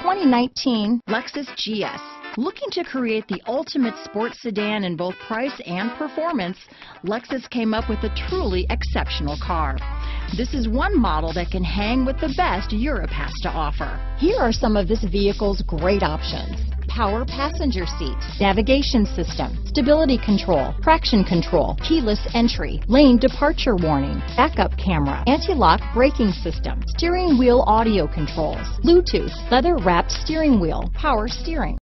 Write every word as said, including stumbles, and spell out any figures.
twenty nineteen Lexus G S. Looking to create the ultimate sports sedan in both price and performance, Lexus came up with a truly exceptional car. This is one model that can hang with the best Europe has to offer. Here are some of this vehicle's great options: power passenger seat, navigation system, stability control, traction control, keyless entry, lane departure warning, backup camera, anti-lock braking system, steering wheel audio controls, Bluetooth, leather wrapped steering wheel, power steering.